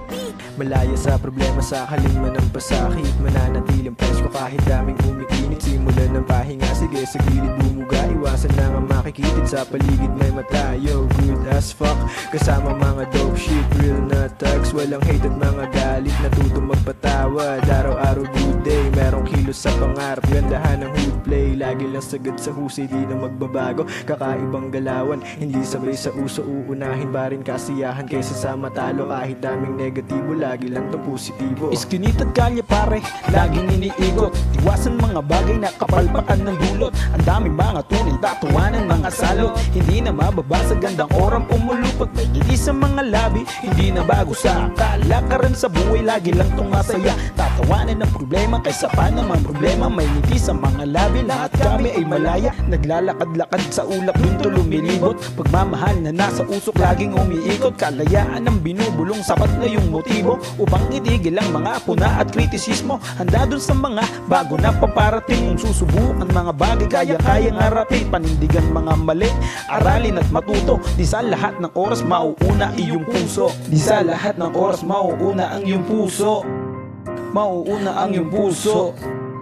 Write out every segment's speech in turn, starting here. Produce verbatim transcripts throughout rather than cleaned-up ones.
Malaya sa problema, sa kalinman ng pasakit. Mananatiling presko kahit daming umikinit. Simulan ng pahinga, sige sa gilid bumuga. Iwasan na nga makikitid sa paligid may mata. Yo, good as fuck, kasama mga dope shit. Real na thugs, walang hate at mga galit. Natutong magpatawad, araw-araw good day. Merong kilos sa pangarap, gandahan ng hood play. Lagi lang sagad sa husay, di na magbabago. Kakaibang galawan, hindi sabay sa uso. Uunahin pa rin kasiyahan kaysa sa matalo. Kahit daming negatibo, lagi lang tong positibo. Iskinit at kalye pare, laging iniikot. Iwasan mga bagay na kapalpakan ng dulot. Ang daming mga tunil, tatuwanan, mga salot. Hindi na mababasa, gandang orang pumulupot. May ngiti sa mga labi, hindi na bago sa akala. Ka rin sa buhay, lagi lang tong masaya. Tatawanan ng problema, kaysa pa naman problema. May ngiti sa mga labi, lahat kami ay malaya. Naglalakad-lakad sa ulap, dun to lumilibot. Pagmamahal na nasa usok, laging umiikot. Kalayaan ang binubulong, sapat na yung motibo upang itigil ang mga puna at kritisismo. Handa dun sa mga bago na paparating. Kung susubukan mga bagay, kaya-kayang harapin. Panindigan mga mali, aralin at matuto. Di sa lahat ng oras mauuna iyong puso. Di sa lahat ng oras mauuna ang iyong puso. Mauuna ang iyong puso.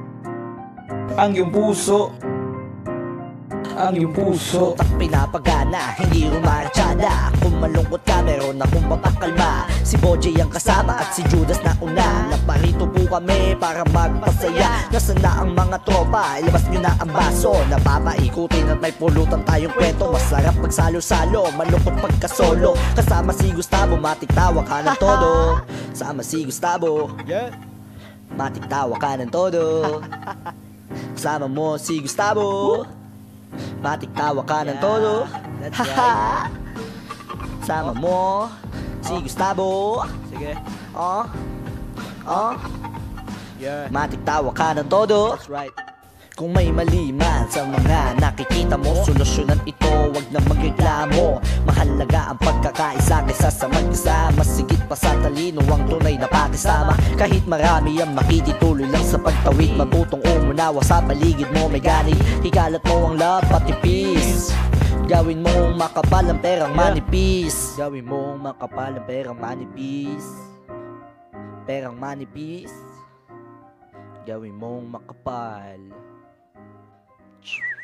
Ang iyong puso. Ang iyong puso. Utak pinapagana, hindi rumarchada. Kung malungkot ka, meron akong mapakalma. Si Bojay ang kasama at si Judas na una. Naparito po kami para magpasaya. Nasaan na ang mga tropa? Ilabas nyo na ang baso. Napapaikutin at may pulutan tayong kwento. Masarap magsalo-salo, malungkot pagkasolo. Kasama si Gustavo, matik tawa ka ng todo. Kasama si Gustavo, matik tawa ka ng todo. Kasama mo si Gustavo, matik tawa ka ng todo. That's right. Sama mo si Gustavo. Sige. Oh. Oh. Yeah. Matik tawa ka ng todo. That's right. Kung may mali man sa mga nakikita mo, solusyonan ito, wag na magreklamo. Mahalaga ang pagkakaisa kaysa sa magkasama. Sigit pa sa talino ang tunay na pakisama. Kahit marami ang makitituloy lang sa pagtawid. Matutong umunawa sa paligid mo may ganit. Ikalat mo ang love pati peace. Gawin mong makapal ang perang manipis. Gawin mong makapal ang perang manipis. Perang manipis. Gawin mong makapal.